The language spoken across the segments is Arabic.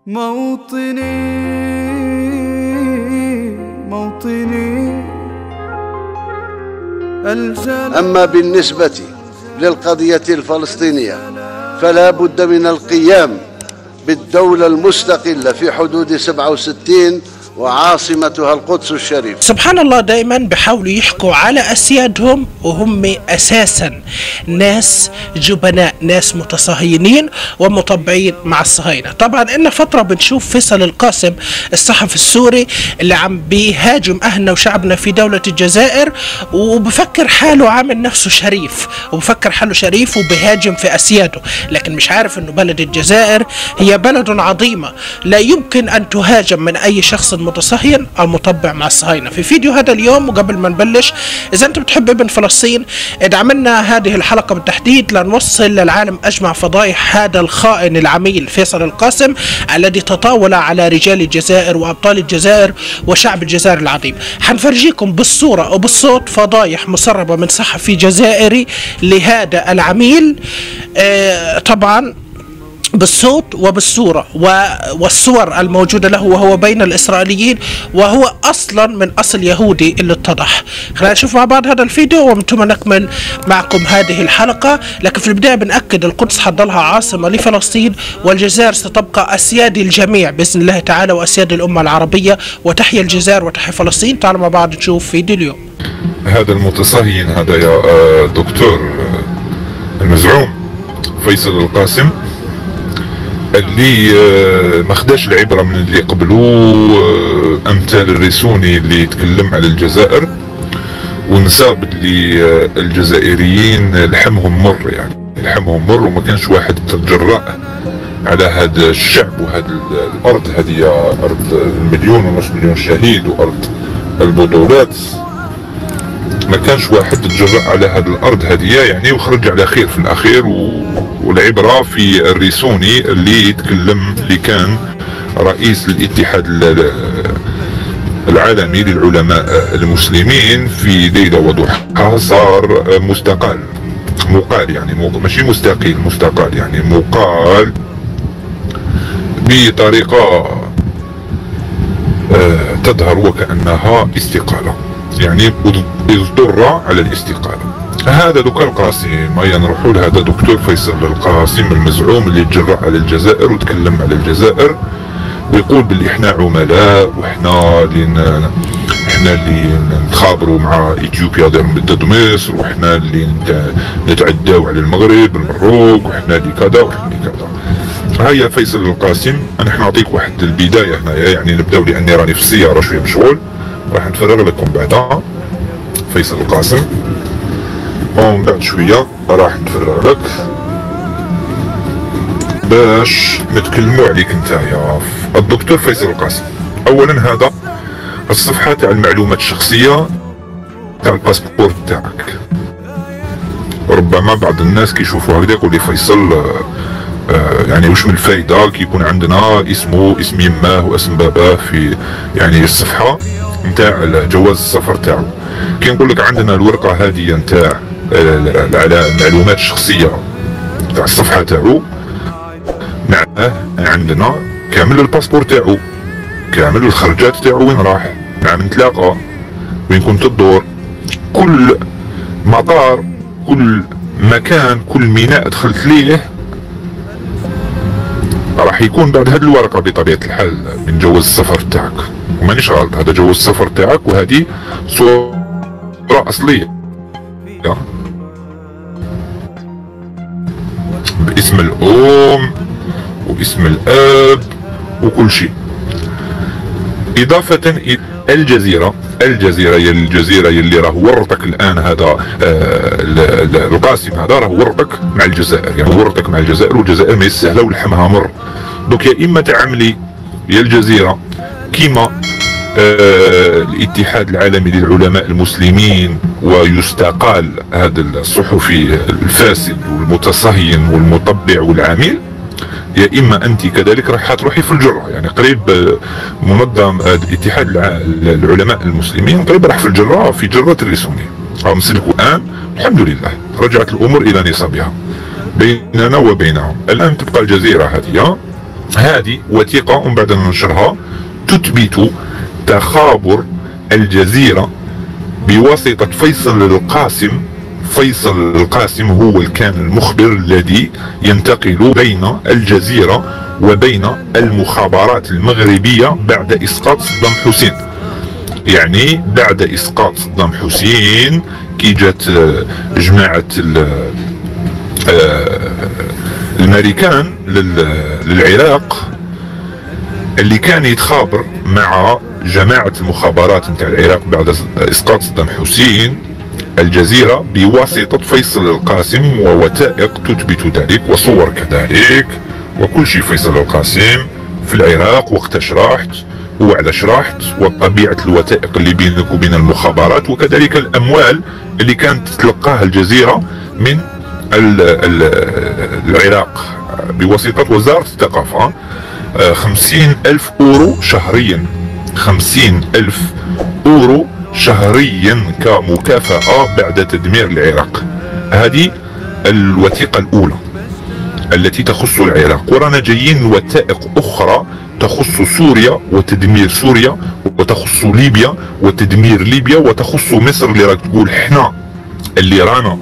موطني موطني أما بالنسبة للقضية الفلسطينية فلا بد من القيام بالدولة المستقلة في حدود 67 وعاصمتها القدس الشريف. سبحان الله، دائما بحاولوا يحكوا على أسيادهم وهم أساسا ناس جبناء، ناس متصهينين ومطبعين مع الصهاينة. طبعا إن فترة بنشوف فيصل القاسم الصحفي السوري اللي عم بيهاجم أهلنا وشعبنا في دولة الجزائر، وبفكر حاله عامل نفسه شريف، وبفكر حاله شريف وبيهاجم في أسياده، لكن مش عارف إنه بلد الجزائر هي بلد عظيمة لا يمكن أن تهاجم من أي شخص متصهين أو مطبع مع الصهاينة. في فيديو هذا اليوم وقبل ما نبلش، إذا أنت بتحب ابن فلسطين ادعم لنا هذه الحلقة بالتحديد لنوصل للعالم أجمع فضائح هذا الخائن العميل فيصل القاسم الذي تطاول على رجال الجزائر وأبطال الجزائر وشعب الجزائر العظيم. حنفرجيكم بالصورة وبالصوت فضائح مسربة من صحفي جزائري لهذا العميل، طبعا بالصوت وبالصورة والصور الموجودة له وهو بين الإسرائيليين، وهو أصلا من أصل يهودي اللي اتضح. خلينا نشوف مع بعض هذا الفيديو ومن ثم نكمل معكم هذه الحلقة. لكن في البداية بنأكد القدس حتضلها عاصمة لفلسطين، والجزائر ستبقى أسياد الجميع بإذن الله تعالى وأسياد الأمة العربية، وتحيا الجزائر وتحيا فلسطين. تعالوا مع بعض نشوف فيديو اليوم. هذا المتصهين هذا يا دكتور المزعوم فيصل القاسم اللي ما خداش العبره من اللي قبلوه، امثال الريسوني اللي يتكلم على الجزائر ونساب اللي الجزائريين لحمهم مر، يعني لحمهم مر، وما كانش واحد تجرأ على هذا الشعب وهذا الارض. هذه ارض المليون ونص مليون شهيد وارض البطولات، ما كانش واحد تجرأ على هذه الارض هذه يعني، وخرج على خير في الاخير. والعبرة في الريسوني اللي يتكلم، اللي كان رئيس الاتحاد العالمي للعلماء المسلمين في ليلة وضحاها صار مقال يعني ماشي مستقيل، مستقال يعني مقال بطريقة تظهر وكأنها استقالة، يعني اضطر على الاستقالة. هذا دوكا القاسم، هيا نروحوا لهذا دكتور فيصل القاسم المزعوم اللي تجرأ على الجزائر وتكلم على الجزائر ويقول باللي احنا عملاء، واحنا اللي نتخابروا مع اثيوبيا ضد مصر، واحنا اللي نتعداو على المغرب المروك، واحنا اللي كذا واحنا اللي كذا. هيا فيصل القاسم، انا حنعطيك واحد البدايه هنايا، يعني نبداو لاني راني في السياره شويه مشغول، راح نتفرغ لكم بعدها. فيصل القاسم ومن بعد شويه راح نتفرغ لك باش نتكلموا عليك انت يا الدكتور فيصل القاسم. اولا هذا الصفحه تاع المعلومات الشخصيه تاع الباسبور تاعك، ربما بعض الناس كيشوفوا هكذا يقول لي فيصل يعني وش من الفايده كي يكون عندنا اسم يماه واسم باباه في يعني الصفحه نتاع جواز السفر تاعو. كي نقول لك عندنا الورقه هذه نتاع على المعلومات الشخصيه تاع الصفحه تاعو، معاه عندنا كامل الباسبور تاعو، كامل الخرجات تاعو، وين راح، مع من تلاقى، وين كنت تدور، كل مطار، كل مكان، كل ميناء دخلت ليه راح يكون بعد هذه الورقه بطبيعه الحال من جواز السفر تاعك. ومانيش غلط، هذا جواز السفر تاعك، وهذه صوره اصليه باسم الام واسم الاب وكل شيء. اضافه الى الجزيره يلي راه ورطك الان، هذا القاسم هذا راه ورطك مع الجزائر، يعني ورطك مع الجزائر، والجزائر ما يستاهلها ولحمها مر. دوك يا اما تعملي يا الجزيره كيما الاتحاد العالمي للعلماء المسلمين ويستقال هذا الصحفي الفاسد والمتصهين والمطبع والعامل، يا اما انت كذلك راح تروحي في الجره. يعني قريب منظم اتحاد العلماء المسلمين قريب راح في الجره، في جره الريسوني راهم مسلكوا الان، الحمد لله رجعت الامور الى نصابها بيننا وبينهم. الان تبقى الجزيره هذه هذه وثيقة ومن بعد ننشرها تثبت تخابر الجزيرة بواسطة فيصل القاسم. فيصل القاسم هو اللي كان المخبر الذي ينتقل بين الجزيرة وبين المخابرات المغربية بعد إسقاط صدام حسين. يعني بعد إسقاط صدام حسين كي جات جماعة الامريكان للعراق اللي كان يتخابر مع جماعة المخابرات نتاع العراق بعد اسقاط صدام حسين الجزيرة بواسطة فيصل القاسم، ووثائق تثبت ذلك وصور كذلك وكل شيء. فيصل القاسم في العراق وقتاش راحت وعلاش راحت وطبيعة الوثائق اللي بينك وبين المخابرات، وكذلك الأموال اللي كانت تتلقاها الجزيرة من العراق بواسطة وزارة الثقافة. 50,000 أورو شهريا، 50,000 أورو شهريا كمكافأة بعد تدمير العراق. هذه الوثيقة الأولى التي تخص العراق، ورانا جايين وثائق أخرى تخص سوريا وتدمير سوريا، وتخص ليبيا وتدمير ليبيا، وتخص مصر اللي راك تقول احنا اللي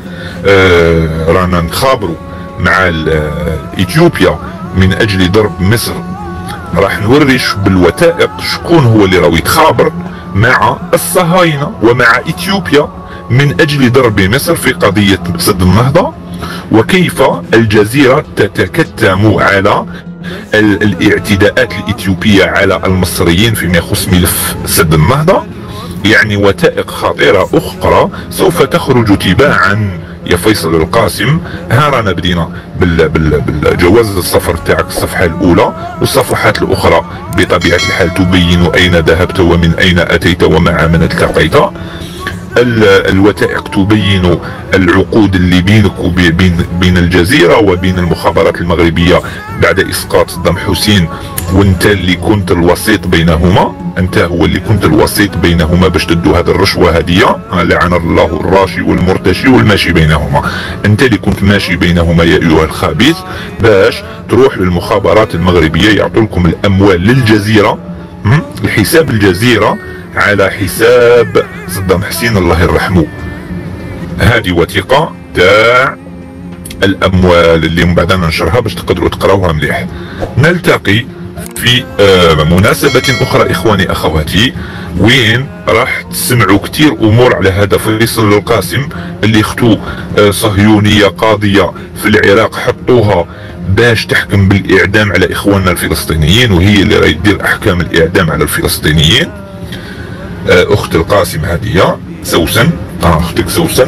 رانا نخابروا مع اثيوبيا من اجل ضرب مصر. راح نوريش بالوثائق شكون هو اللي راهو يتخابر مع الصهاينة ومع اثيوبيا من اجل ضرب مصر في قضية سد النهضة، وكيف الجزيرة تتكتم على الاعتداءات الإثيوبية على المصريين فيما يخص ملف سد النهضة. يعني وثائق خطيرة أخرى سوف تخرج تباعا يا فيصل القاسم. ها رانا بدينا بالجواز السفر تاعك الصفحة الأولى، والصفحات الأخرى بطبيعة الحال تبين أين ذهبت ومن أين أتيت ومع من التقيت. الوثائق تبين العقود اللي بينك وبين الجزيرة وبين المخابرات المغربية بعد إسقاط صدام حسين، وانت اللي كنت الوسيط بينهما، انت هو اللي كنت الوسيط بينهما باش تدوا هذه الرشوة هدية. لعن الله الراشي والمرتشي والماشي بينهما. انت اللي كنت ماشي بينهما يا ايها الخبيث باش تروح للمخابرات المغربية يعطوا لكم الاموال للجزيرة، لحساب الجزيرة على حساب صدام حسين الله يرحمه. هذه وثيقة تاع الاموال اللي من بعد ننشرها باش تقدروا تقراوها مليح. نلتقي في مناسبة اخرى اخواني اخواتي، وين راح تسمعوا كتير امور على هذا فيصل القاسم اللي اختو صهيونية قاضية في العراق حطوها باش تحكم بالاعدام على اخواننا الفلسطينيين، وهي اللي راهي تدير احكام الاعدام على الفلسطينيين. اخت القاسم هذه سوسن، اختك سوسن.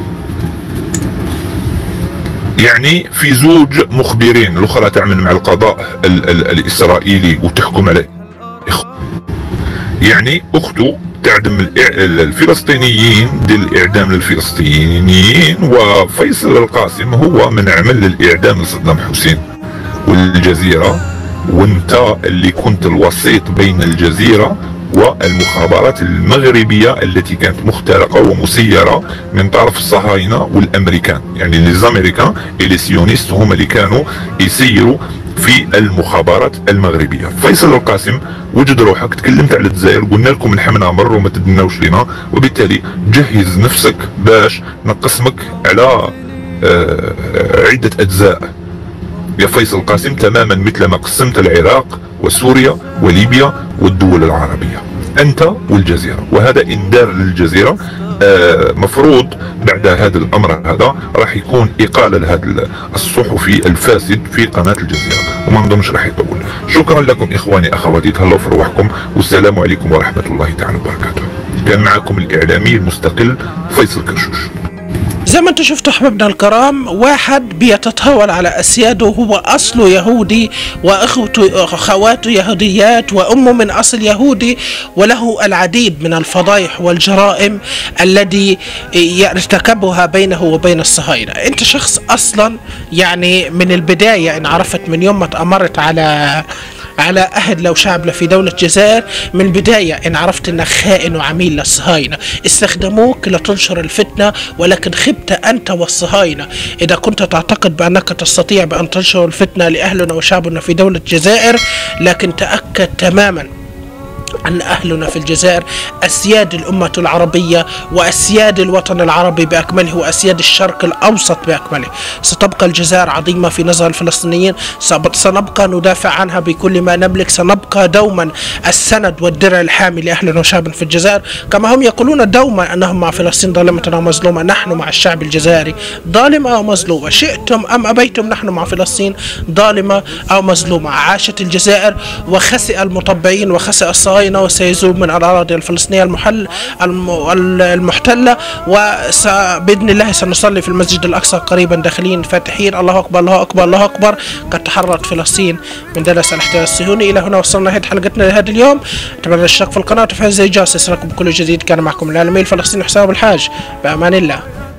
يعني في زوج مخبرين، الاخرى تعمل مع القضاء الاسرائيلي وتحكم على يعني اخته تعدم الفلسطينيين، دير الاعدام للفلسطينيين، وفيصل القاسم هو من عمل للاعدام لصدام حسين والجزيرة، وانت اللي كنت الوسيط بين الجزيرة والمخابرات المغربية التي كانت مخترقة ومسيرة من طرف الصهاينة والامريكان. يعني الامريكان السيونيست هم اللي كانوا يسيروا في المخابرات المغربية. فيصل القاسم وجد روحك، تكلمت على الجزائر، قلنا لكم الحمنا مر وما تدناوش لنا، وبالتالي جهز نفسك باش نقسمك على عدة اجزاء يا فيصل القاسم، تماما مثل ما قسمت العراق وسوريا وليبيا والدول العربية، انت والجزيرة. وهذا انذار للجزيرة. مفروض بعد هذا الامر هذا راح يكون اقالة لهذا الصحفي الفاسد في قناة الجزيرة، وما نظنش راح يطول. شكرا لكم اخواني اخواتي، تهلاو في رواحكم، والسلام عليكم ورحمة الله تعالى وبركاته. كان معكم الاعلامي المستقل فيصل كرشوش. زي ما انتم شفتوا احبابنا الكرام، واحد بيتطاول على اسياده وهو اصله يهودي واخواته يهوديات وامه من اصل يهودي، وله العديد من الفضائح والجرائم التي يرتكبها بينه وبين الصهاينة. انت شخص اصلا يعني من البداية ان عرفت من يوم ما تأمرت على على أهل لو شعب في دولة الجزائر من البداية، إن عرفت أنك خائن وعميل للصهاينة. استخدموك لتنشر الفتنة، ولكن خبت أنت والصهاينة. إذا كنت تعتقد بأنك تستطيع بأن تنشر الفتنة لأهلنا وشعبنا في دولة الجزائر، لكن تأكد تماما أن أهلنا في الجزائر أسياد الأمة العربية وأسياد الوطن العربي بأكمله وأسياد الشرق الأوسط بأكمله. ستبقى الجزائر عظيمة في نظر الفلسطينيين، سنبقى ندافع عنها بكل ما نملك، سنبقى دوما السند والدرع الحامي لأهلنا وشعبنا في الجزائر، كما هم يقولون دوما أنهم مع فلسطين ظالمة أو مظلومة. نحن مع الشعب الجزائري ظالمة أو مظلومة، شئتم أم أبيتم نحن مع فلسطين ظالمة أو مظلومة. عاشت الجزائر وخسئ المطبعين وخسئ الصهاينة، وسيزول من الأراضي الفلسطينية المحتلة. وبإذن الله سنصلي في المسجد الأقصى قريبا داخلين فاتحين الله أكبر الله أكبر الله أكبر، قد تحررت فلسطين من دنس الاحتلال الصهيوني. إلى هنا وصلنا نهاية حلقتنا لهذا اليوم. أتمنى الاشتراك في القناة وتفعيل زي الجرس يصلكم بكل جديد. كان معكم الإعلامي الفلسطيني حسام الحاج، بأمان الله.